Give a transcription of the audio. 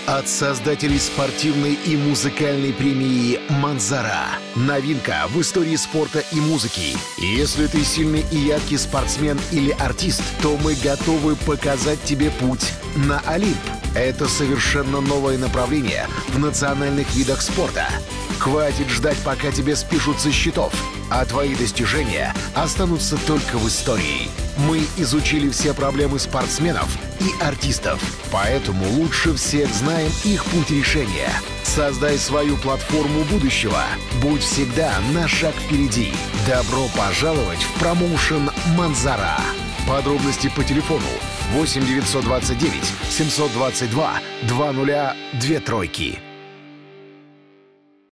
От создателей спортивной и музыкальной премии «Манзара». Новинка в истории спорта и музыки. Если ты сильный и яркий спортсмен или артист, то мы готовы показать тебе путь на Олимп. Это совершенно новое направление в национальных видах спорта. Хватит ждать, пока тебе спишут со счетов, а твои достижения останутся только в истории. Мы изучили все проблемы спортсменов и артистов, поэтому лучше всех знаем их путь решения. Создай свою платформу будущего. Будь всегда на шаг впереди. Добро пожаловать в промоушен «Манзара». Подробности по телефону 8 929 722 2023.